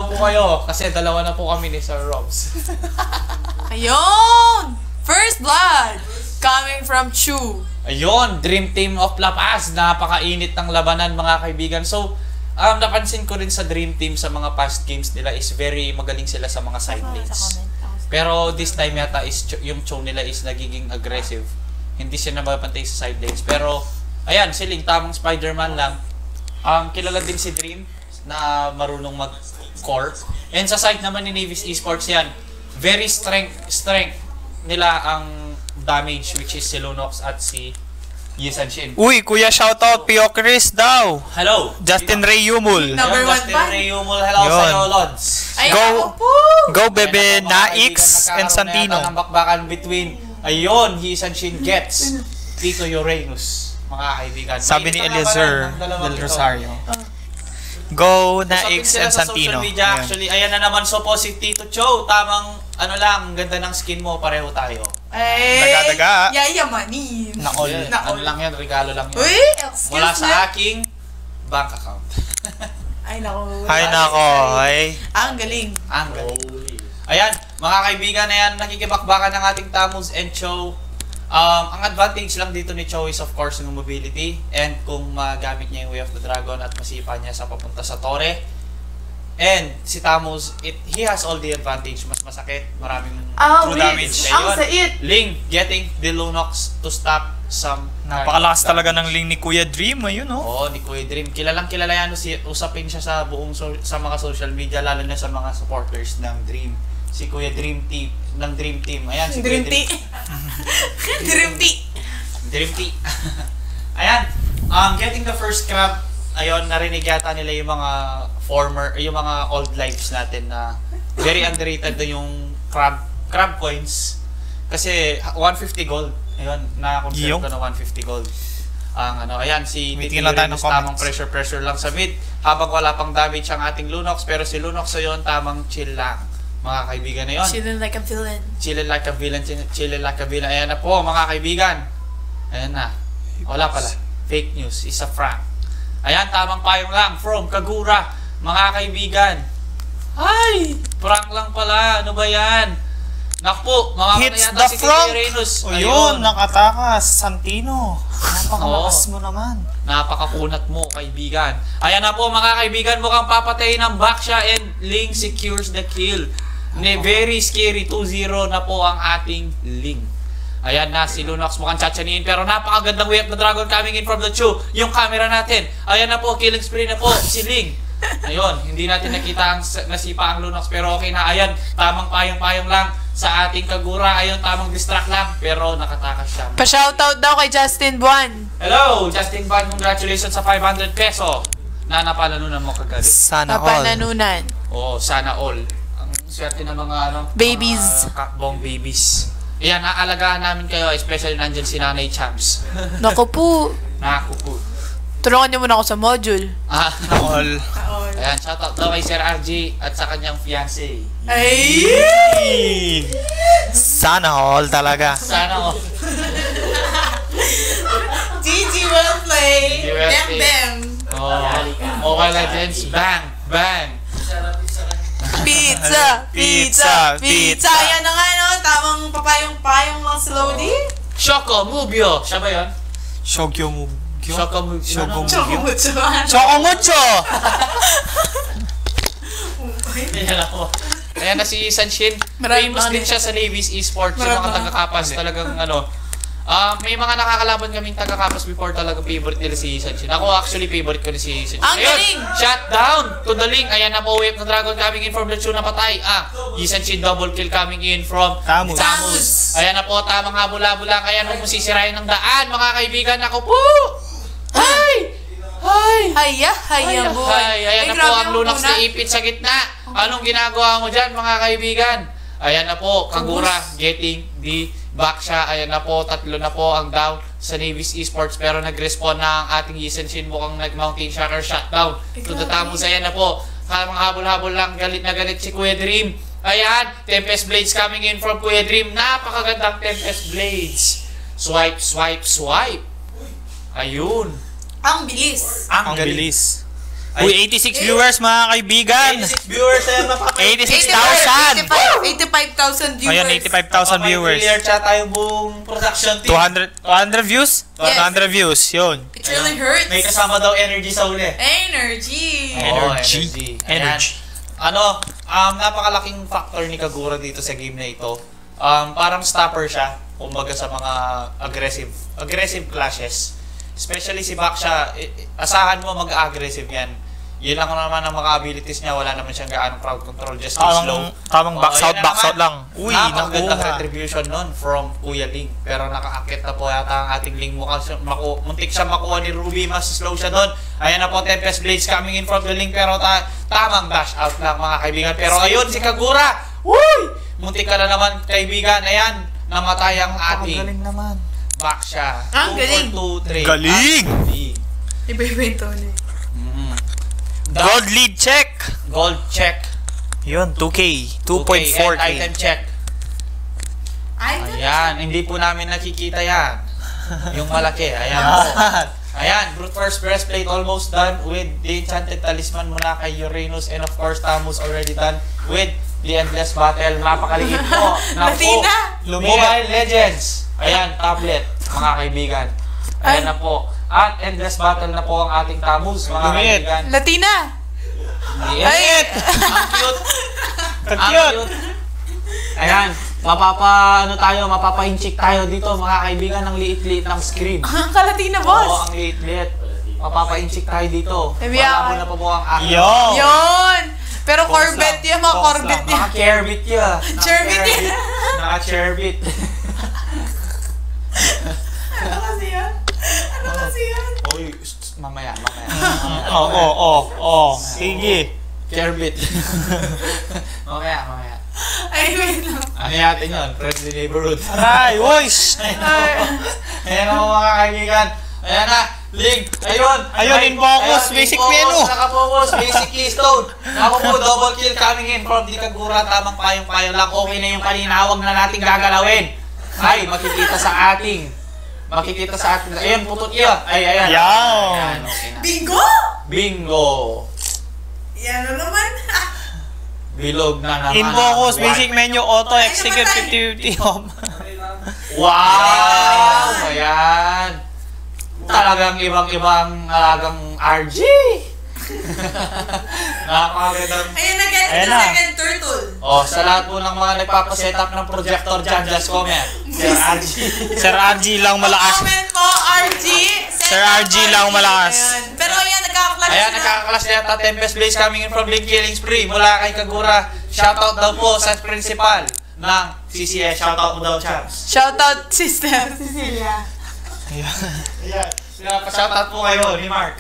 po kayo kasi dalawa na po kami ni Sir Robs. Ayun! First blood! Coming from Chu. Ayun, Dream Team of La Paz. Napakainit ng labanan mga kaibigan. So, napansin ko rin sa Dream Team sa mga past games nila is very magaling sila sa mga side lanes. Pero this time yata is yung Cho nila is nagiging aggressive. Hindi siya nababantay sa side lanes. Pero, ayan, siling tamang Spider-Man lang. Kilala din si Dream na marunong mag-core. And sa side naman ni Navis Esports yan, very strength nila ang damage, which is si Lunox at si Yisan Shin. Uy, kuya, shoutout Pio Chris daw. Hello! Justin Ray Yumul. Number one Justin fan. Ray Yumul, hello Yun. sa'yo, Lods. Ay, Go. ako po! Go Bebe Ayan, Naix mga and kaibigan, Santino. nagkakaroon na ng bakbakan between, ayun, Yisan Shin gets Tito Uranus, mga kaibigan. Sabi ni Mainit na Eliezer labanan ng dalawang del ito. Rosario. Go Usapin Naix sila and sa Santino. social media, Ayan. actually. Ayan na naman, so po si Tito Cho, tamang, ano lang, ang ganda ng skin mo, pareho tayo. Ay! Daga-daga. Yayamanin. Nakol. Yeah, Nakol. ano lang yan, regalo lang yan. Uy! Excuse Mula me. sa aking bank account. Ay, naku. Ay nako, ay. Ang galing. Ang galing. Ayan, mga kaibigan na yan, nakikibakbakan ng ating Tamus and Cho. Ang advantage lang dito ni Cho is of course yung mobility and kung magamit niya yung Way of the Dragon at masipa niya sa papunta sa Torre. And si Tamus, he has all the advantage. Mas masakit, maraming true damage. Ang sait. Ling getting the Lunox to stop some Napakalakas talaga ng link ni Kuya Dream, ayun oh. Oo, ni Kuya Dream. Kilalang kilala yan. Usapin siya sa buong sa mga social media, lalo na sa mga supporters ng Dream. Si Kuya Dream Team, ng Dream Team. Ayan, si Dream Kuya tea. Dream tea. Dream Team. Ayan, getting the first crab, ayun, narinig yata nila yung mga yung mga old lives natin na very underrated na yung crab coins. Kasi 150 gold. Ayun, na-confirm ko na 150 gold. Ayan, si Tingin lang tayo ng Uranus tamang comments. pressure lang sa mid. Habang wala pang damage ang ating Lunox, pero si Lunox ayun, tamang chill lang. Mga kaibigan na yun. Chilling like a villain. Chilling like a villain, chilling like a villain. Ayan na po, mga kaibigan. Ayan na. Wala pala. Fake news. Is a prank. Ayan, tamang payong lang from Kagura. Mga kaibigan. Ay! Prank lang pala. Ano ba yan? Nakpo, mga Hits yata the si Tito front. Uranus. Ayun, nakatakas. Santino. Napakalakas Oo. mo naman. Napakakunat mo, kaibigan. Ayan na po, mga kaibigan. Mukhang papatayin ng Baksha and Ling secures the kill. Very scary. 2-0 na po ang ating Ling. Ayan na, si Lunox mukhang tsatsaniin. Pero napakagandang Way of the Dragon coming in from the Chu. Yung camera natin. Ayan na po, killing spree na po si Ling. Ayun, hindi natin nakita ang nasipa ang Lunox. Pero okay na, ayan. Tamang payong-payong lang sa ating Kagura. Ayun, tamang distract lang. Pero nakatakas siya. Pa-shoutout daw kay Justin Buan. Hello, Justin Van. Congratulations sa 500 peso. Na napalanunan mo kagabi. Sana all. Napananunan. Oo, sana all. Ang swerte ng mga Babies. mga kakbong babies. Ayan, naalagaan namin kayo, especially nandyan si Nanay Champs. Naku po. Nakakupo. Tulungan niyo muna ako sa module. All. Ayan, shoutout daw kay Sir RG at sa kanyang fiancé. Ay! Sana all talaga. Sana all. GG well played. GG well Bam played. bam. Mobile Legends, bang, bang. Pizza, pizza, pizza. Yan na nga, no? Tamang papayong-payong lang slowly. Choco Mubio. Siya ba yun? Shogyo mo. Choco Mubio. Choco Choco Mubio. mucho. Choco mucho! Ayan ako. Ayan na si Sanshin. Maraming Famous mga din siya sa Navy's Esports. Yung mga Maraming taga-kapas talagang may mga nakakalaban kaming taga-kapas before talaga favorite nila si Sanshin. Ako actually favorite ko ni si Sanshin. Ang galing! Shut down to the link. Ayan na po, Wave na Dragon coming in from the Chu na patay. Yisanshin double kill coming in from Tamus. Ayan na po, tamang habol-habol lang. Ayan mo sisirayan ng daan, mga kaibigan. Ako po! Ay! Ay! Haya boy. Ayan na po ang Lunox na ipit sa gitna. Anong ginagawa mo dyan, mga kaibigan? Ayan na po, Kagura getting the Baksha. Ayan na po, 3 na po ang down sa Navy's Esports. Pero nag-respawn na ang ating Yisanshin. Mukhang nag-mountain shocker shutdown to the Tamus. Ayan na po, mga habol-habol lang. Galit na galit si Kuya Dream. Ayan, Tempest Blades coming in from Kuya Dream. Napakagandang Tempest Blades. Swipe, swipe, swipe. Ayun. Ang bilis. Ang bilis. Uy, 86 viewers mga kaibigan. 86 viewers, ayan, 86,000. 85,000 viewers. Ayan, 85,000 viewers. Clear chat tayo buong production team. 200 views? Yes. 200 views, yun. It really hurts. May kasama daw energy sa uli. Energy. Energy. Ayan. Ano, napakalaking factor ni Kagura dito sa game na ito. Parang stopper siya, kumbaga sa mga aggressive clashes. Especially si Baksha, asahan mo mag-aggressive yan. Yun lang naman ang mga abilities niya, wala naman siyang gaano crowd control, just stay slow. Tamang box out lang. Uy, napakagandang nakuha. retribution nun from Kuya Ling. Pero nakaakit na po yata ang ating Ling. Muntik siya makuha ni Ruby, mas slow siya doon. Ayan na po, Tempest Blades coming in from the Ling, pero tamang dash out lang mga kaibigan. Pero ayun, si Kagura! Uy! Muntik ka na naman kaibigan, ayan, namatay ang ating Galing naman. Baksha. Ang galing. 2 4 2 3. Galing! Iba-iba yung tone. Gold lead check. Gold check. Yun, 2K. And 2.4K. item check. Ayan, hindi po namin nakikita yan. Yung malaki, ayan po. Ayan, brute force breastplate almost done with the enchanted talisman mula kay Uranus, and of course Tamus already done with the endless battle. Napakaliit po. Latina! Mobile Legends. Ayan, tablet, mga kaibigan. Ayan na po. At endless battle na po ang ating Tamus, mga Lumit. kaibigan. Latina! Ay! Ang cute! Ang cute! Ayan, mapapahinchik tayo dito, mga kaibigan, ng liit-liit ng screen. Ang kalatina, Oo, boss! ang liit-liit. Mapapahinchik tayo dito. Ibiyak. Malabo na po po ang aking. Yo! Yun! Pero Corvette yan, mga Corvette yan. Naka-Cherbit yan. Cherbit yan. Naka-Cherbit. Ano kasi yan? Ano kasi yan? Uy, mamaya. Sige. Cherbit. mamaya. Ay, wait lang. Ano natin yun? Friendly neighborhood. Aray, uy! Ayan na mga kaibigan. Ayan na. Link. Ayun, in focus. Basic menu. Naka-focus. Basic keystone. Ako po, double kill coming in from the Kagura. Tamang payong-payong lang. Okay na yung kanina. Huwag na natin gagalawin. Ay, makikita sa ating. Ayun, putot yun. Ayan. Yaw. Ayan, okay na. Bingo! Bingo. Yan na naman. Bilog na naman. In focus, ang basic menu, auto, execute 50-50 home. Wow! Ayan. Talagang ibang-ibang alagang RG. Napakagandang. Ayun na, get Ayan the na. second turtle. Oh, sa lahat po ng mga nagpapaset up ng projector dyan, just comment. Sir RG. Sir RG lang malakas. Comment po, RG. Sir RG lang malakas. Ayan. Pero ayan, nagkakaklas Ayan, nakakaklash na yata Tempest Blaze coming in from Link Killing Spree mula kay Kagura. Shoutout daw po sa principal ng CCS. Shoutout mo daw, Chaps. Shoutout, sister Cecilia. Ayan. Shoutout po kayo ni Mark.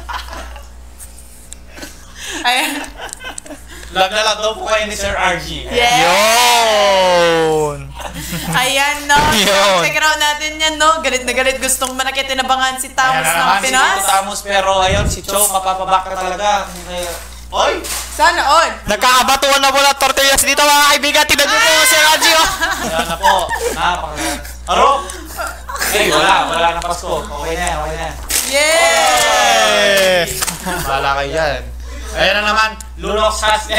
Ayan. Love na love daw po kayo ni Sir RG. Yeah. Yun! Ayan, no. Yun. Check it out natin yan, no. Galit na galit. Gustong manakit tinabangan si Ayan Tamus na ng naman si Pinas. Tito Tamus, pero ayun, si Cho, mapapabak ka talaga. Oy! Sana on. Nagkakabatuan na po na tortillas dito mga kaibigan. Tignan nyo po Sir RG, oh! Ayan na po. Napakaganda. Aro! Eh, wala na Pasko. Okay na yan. Yeah! Bala kayo dyan. Ayan na naman, Lunok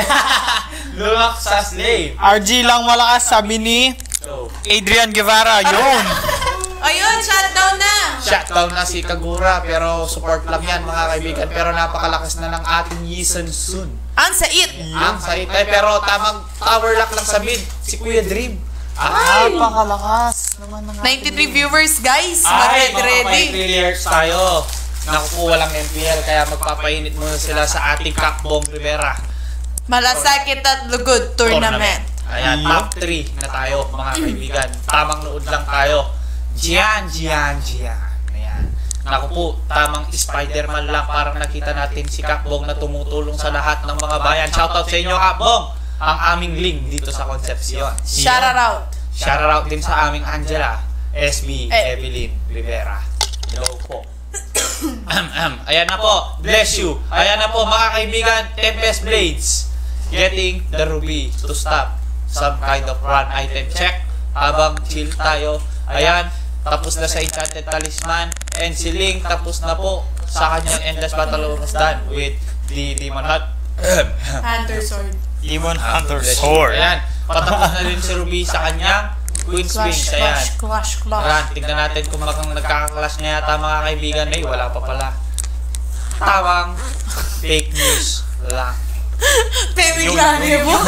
sa slave. RG lang malakas, sabi ni So, Adrian Guevara. Yun! Ayun, shutdown na. shutdown na si Kagura, pero support lang yan mga kaibigan. Pero napakalakas na ng ating Yison Sun. Ang sait. Ang saitay, pero tamang tower lock lang sa mid, si Kuya Dream. Ay! Napakalakas naman ng 93 viewers, guys. Ay, Ready. mga players tayo. Naku po, walang MPL, kaya magpapainit muna sila sa ating Kakbong Rivera Malasakit at Lugod Tournament. Ayan, top 3 na tayo mga kaibigan. Tamang nood lang tayo. Jian. Ayan. Naku po, tamang Spider-Man lang. Parang nakita natin si Kakbong na tumutulong sa lahat ng mga bayan. Shoutout sa inyo, Kakbong! Ang aming link dito sa Concepcion. Shout out. Shoutout din sa aming Angela, SB, Evelyn Rivera. Hello po. Ayan na po. Bless you. Ayan na po mga kaibigan. Tempest Blades. Getting the ruby to stop some kind of run item check. Habang chill tayo. Ayan. Tapos na sa Enchanted Talisman. And si Link tapos na po sa kanyang Endless Battle almost done with Hunter Sword. Demon Hunter Sword. Ayan. Patapos na din si Ruby sa kanyang Queen's Wings. Ayan. Clash. Ayan, tignan natin kung nagkaka-clash na yata mga kaibigan. Ay, wala pa pala. Tawang fake news lang. Pemiglaryo mo.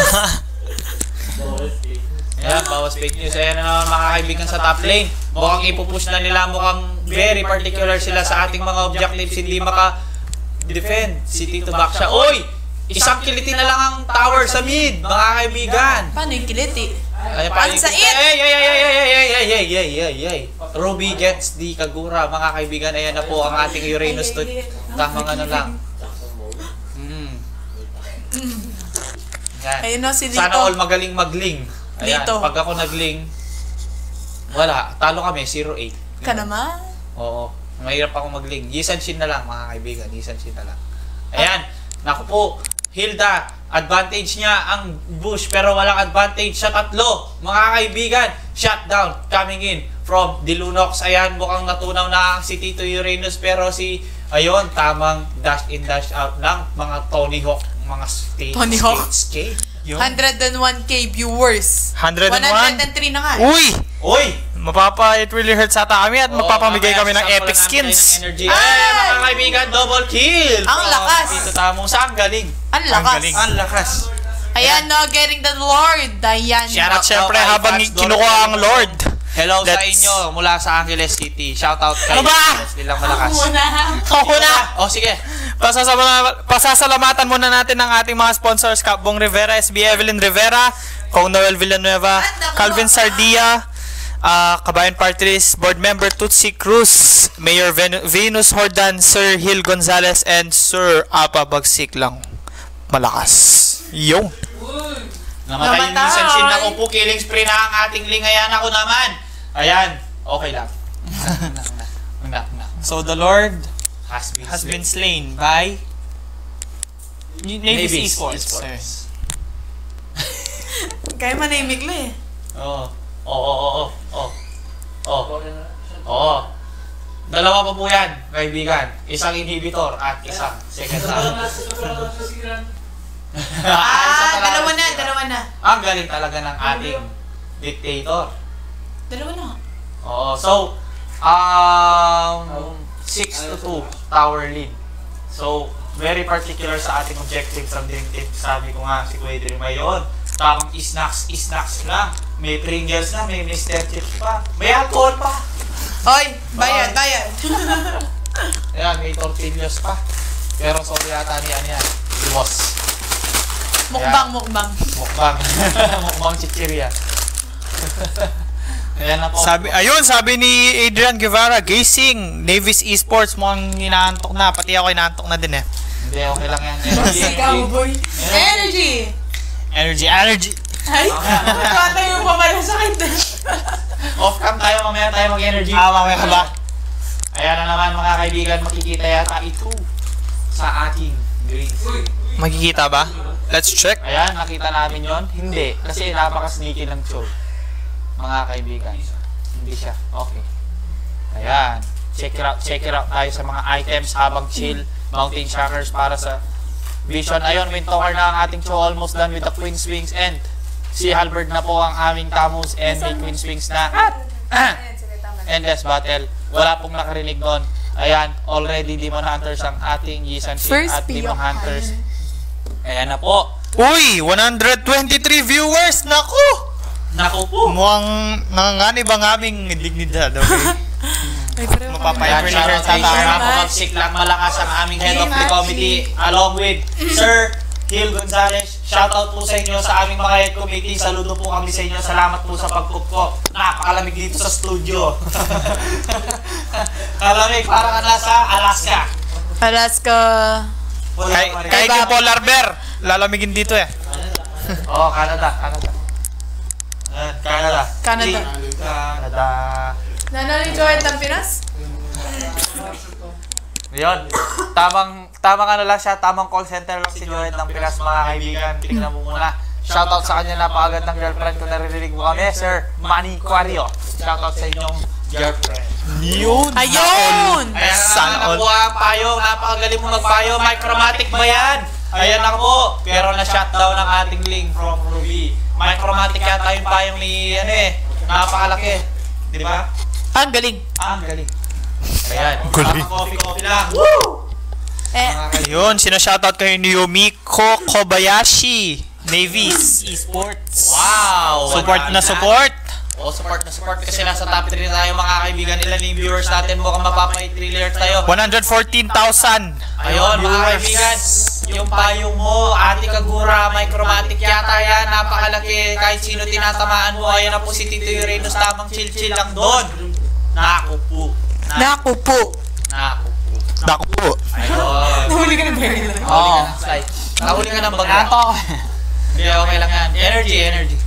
Ayan, bawas fake news. Ayan na naman mga kaibigan sa top lane. Mukhang ipupush na nila. Mukhang very particular sila sa ating mga objectives. Hindi maka-defend si Tito Baksha. Oy! Isang kiliti na lang ang tower sa mid, mga kaibigan. Paano yung kiliti? Ay, Ang sait! Ay. Ruby gets the Kagura, mga kaibigan. Ayan na po ang ating Uranus to. Tamang ano lang. Yan. Ayun na si Lito. Sana all magaling magling. Ayan, Lito. pag ako nagling, wala. Talo kami, 0-8. Ka naman? Oo. Mahirap ako magling. Yisanshin na lang, mga kaibigan. Yisanshin na lang. Ayan. Naku po. Hilda, advantage niya ang bush pero walang advantage sa tatlo. Mga kaibigan, shutdown coming in from Dilunox. Ayan, mukhang natunaw na si Tito Uranus pero ayun, tamang dash in dash out ng mga Tony Hawk, mga Tony Hawk. skate. 101k viewers. 101? 103 na nga. Uy! It really hurts ata kami at magpapamigay kami ng epic skins. Ay, mga kaibigan, double kill! Ang lakas! Tito Tamo, saan galing? Ang lakas. galing. Ang lakas. Ayan no, getting the Lord. Ayan. At syempre Kay habang Fats kinukuha ang Lord. Hello sa Let's- inyo mula sa Angeles City. Shoutout kay Ano ba? Angeles nilang malakas. Ako na! Oh, sige. Pasasalamatan muna natin ang ating mga sponsors, Kapbong Rivera, SB Evelyn Rivera, Kong Noel Villanueva, Calvin Sardia, Kabayan Party List, Board Member Tutsi Cruz, Mayor Venus Hordan, Sir Hill Gonzalez, and Sir Apa Bagsik lang. Malakas. Yo! Namatay yung minsan shin na po, killing spree na ang ating lingayan. Ako naman. Ayan. Okay lang. So the Lord Has been slain by Navy Esports. Kaya manimik na eh. Oo. Dalawa pa po yan, kaibigan. Isang inhibitor at isang second round. Dalawa na. Ang galing talaga ng ating dictator. Dalawa na. Oo, so 6-2 tower lead. So, very particular sa ating objective sa Dream Team. Sabi ko nga si Kuya Dream ngayon, tamang snacks lang. May Pringles na, may Mr. Chips pa, may alcohol pa. Oy, bayad. Ayan, may tortillas pa. Pero sorry yata niyan. Si boss. Mukbang. Mukbang chichirya. Ayan na po. Sabi ni Adrian Guevara, Gising, Navy's Esports, mukhang inaantok na. Pati ako inaantok na din eh. Hindi, okay lang yan. Cowboy. Energy. Ay, tayo pa pala sa akin. Off cam tayo, mamaya tayo mag-energy. Mamaya ka ba? Ayan na naman mga kaibigan, makikita yata ito sa ating green screen. Makikita ba? Let's check. Ayan, nakita namin yon. Hindi, kasi napaka-sneaky ng show. Mga kaibigan, hindi siya. Okay. Ayan, check it out tayo sa mga items habang chill. Mountain Shockers para sa Vision. Ayun, Windtalker na ang ating show, almost done with the Queen's Wings, and si Halberd na po ang aming Tamus, and may Queen's Wings na. Endless Battle. Wala pong nakarinig doon. Ayan, already Demon Hunters ang ating Yisan Shin at Demon Hunters. Ayan na po. Uy! 123 viewers! Naku! Naku po. Mukhang nanganganib ang aming dignidad. Okay? Mapapayag Ayan, shoutout kay Sir Mapagsik lang malakas ang aming head of the committee along with Sir Hill Gonzalez. Shoutout po sa inyo sa aming mga head committee. Saludo po kami sa inyo. Salamat po sa pagkupo. Napakalamig dito sa studio. Kalamig, parang nasa Alaska. Kahit yung polar bear, lalamigin dito eh. Oh, Canada. Nanalo-enjoy ng Pinas? Yun. Tamang ano lang siya, tamang call center lang si Joed ng Pinas, mga kaibigan. Tingnan mo muna. Shoutout sa kanya, napakagandang girlfriend ko, naririnig mo kami, Sir Manny Quario. Shoutout sa inyong your friend. Yun! Ayun! Ayan Sana na all. nakuha ang payo. Napakagaling mo magpayo. Micromatic ba yan? Ayan na po. Pero na-shutdown ang ating link from Ruby. Micromatic yata yung payong ni, napakalaki. Di ba? Ang galing. Ang galing. Ayan. Galing. Coffee lang. Eh, Mga kaibigan. Yun, sinashoutout kayo ni Yumiko Kobayashi, Navy's Esports. Wow! Support na support. Support na support kasi nasa top 3 tayo mga kaibigan. Ilan yung viewers natin? Mukhang mapapay-3 tayo. 114,000. Ayun mga kaibigan, yung payong mo, Ate Kagura, Micromatic yata yan, napakalaki. Kahit sino tinatamaan mo, ayan na po si Tito Uranus, tamang chill-chill lang doon. Naku po. naku po. Naku po. Naku po. Ayun. Nahuli ka ng baril. Oo. Nahuli ka ng baga. Hindi, okay lang yan. Energy.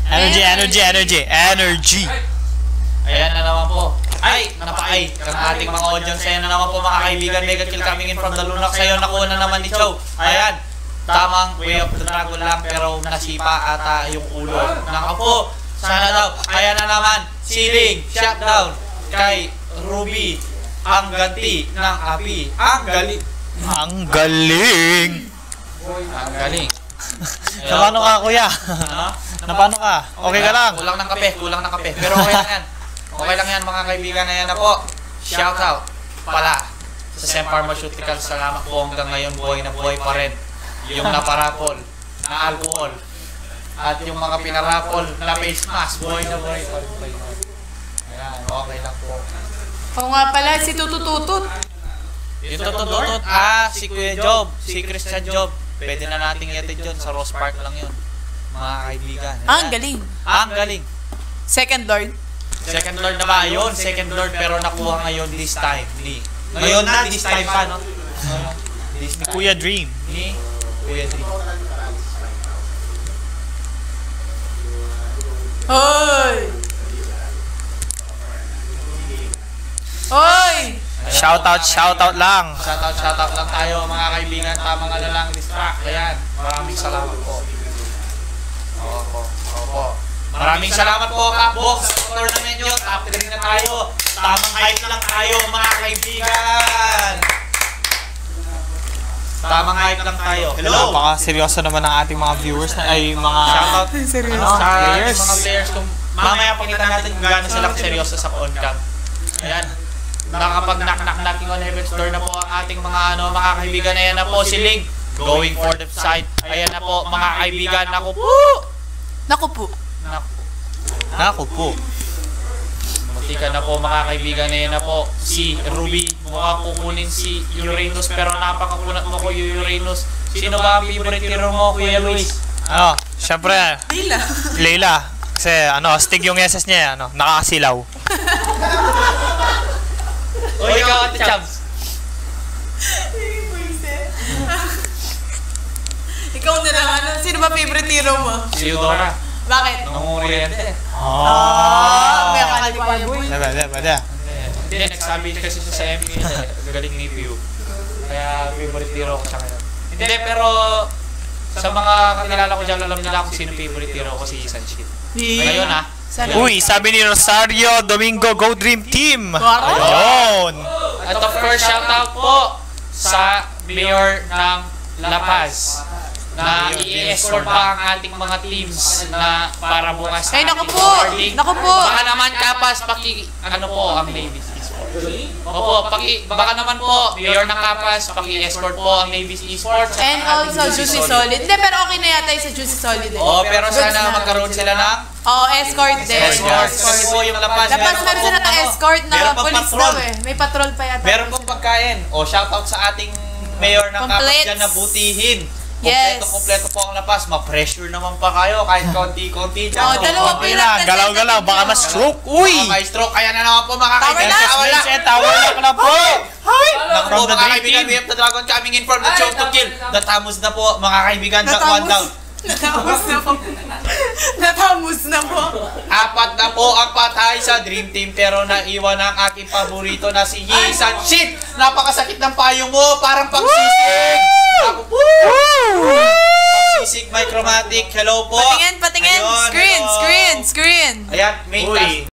Energy. Ayan na naman po. Ay, napaay. Ang ating mga audience. Ayan na naman po mga kaibigan. Mega kill coming in from the Lunax. Sa'yo nakuha na naman ni Chow. Ayan. Tamang Way of the Dragon lang pero nasipa ata yung ulo. Naka po. Sana daw. Ayan na naman. Ceiling. Shutdown. Kay Ruby. Ang ganti ng api. Ang galing. Ang galing. Ang galing. Napano ka, kuya? Ano? Napano ka? Okay ka lang? Kulang ng kape. Pero okay lang yan. Okay lang yan mga kaibigan na yan na po. Shout out pala sa Sem Pharmaceuticals. Salamat po hanggang ngayon buhay na buhay pa rin. Yung naparapol na alcohol at yung mga pinarapol na face mask. Buhay na buhay pa rin. Ayan, okay lang po. Oo nga pala, si Tutututut. Yung tututot, si Kuya Job, si Christian Job. Pwede na nating iatid yun. Sa Rose Park lang yun. Mga kaibigan. Ang galing. Ang galing. Second Lord. Second Lord na ba? Yun, second Lord pero nakuha ngayon this time ni. Ngayon na, this time pa, no? This ni Kuya Dream. Ni Kuya Dream. Hoy! Hoy! Shoutout lang. Shoutout lang tayo mga kaibigan. Tamang lang, distract. Ayan. Maraming salamat po. Opo. Maraming salamat po, Kapbox, sa tournament nyo. Top 3 na tayo. Tamang hype lang tayo, mga kaibigan. Tamang hype lang tayo. Hello! Napaka-seryoso naman ng ating mga viewers ay mga Shoutout Seryoso. sa players. mga players. Kung mamaya pakita natin kung gaano sila seryoso sa on-cam. Ayan. Nakapag-knock-knock natin on Heaven's Door na po ang ating mga mga kaibigan. Ayan na po si Link. Going for the side. Ayan na po mga kaibigan. Naku po! Naku po. Naku po. Muntikan na po mga kaibigan. Ayan na po si Ruby. Mukhang kukunin si Uranus pero napakakunat mo ko Uranus. Sino ba ang favorite hero mo, Kuya Luis? Syempre, Dila. Leila. Kasi stig yung SS niya, nakakasilaw. O ikaw, Ate Chubs. Ikaw na lang, sino ba favorite hero mo? Si Eudora. Bakit? Nangunguryente. May akalipan boy. Bada. Hindi, nagsabi kasi siya sa MK. Galing ni View. Kaya favorite hero ko siya ngayon. Hindi, pero sa mga kakilala ko dyan, alam nila kung sino favorite hero ko si Sunshine. Ngayon Uy, sabi ni Rosario Domingo, Go Dream Team! Wow. Ayun! At of course, shout out po sa Mayor ng La Paz na i-escort pa ang ating mga teams na para bukas Ay, na naku ating po! boarding. Naku po! Baka naman Kapas, ang Navy's Esports. Opo, baka naman po, Mayor ng Kapas, paki-escort po ang Navy's Esports. And also Juicy Solid. Hindi, pero okay na yata yung sa Juicy Solid. Oo, pero sana magkaroon sila ng Oo, escort din. escort. Kasi po yung La Paz, Dapat meron sila ng escort na meron pang police patrol. daw eh. May patrol pa yata. Meron pong pagkain. O, shoutout sa ating Mayor ng Kapas Completes. dyan na butihin. Yes. Kompleto po ang La Paz. Ma-pressure naman pa kayo kahit konti-konti dyan. Oh, dalawa Okay lang, galaw-galaw, baka ma-stroke. Uy! Maestro, kaya na naman po mga Tower kaibigan. lock! Tower lock! Tower lock na po! Hi! Naku po From the mga Dream kaibigan, Team. we have the Dragon coming in from the show to kill. Natamos na po mga kaibigan. One down. Natamos na po. Natamos na po. 4 na po ang patay sa Dream Team pero naiwan ang aking paborito na si Yisan. Shit! Napakasakit ng payo mo. Parang pagsisig. Ako po. Pagsisig Micromatic. Hello po. Patingin. Ayun, Screen, hello. screen, screen. Ayan, main task.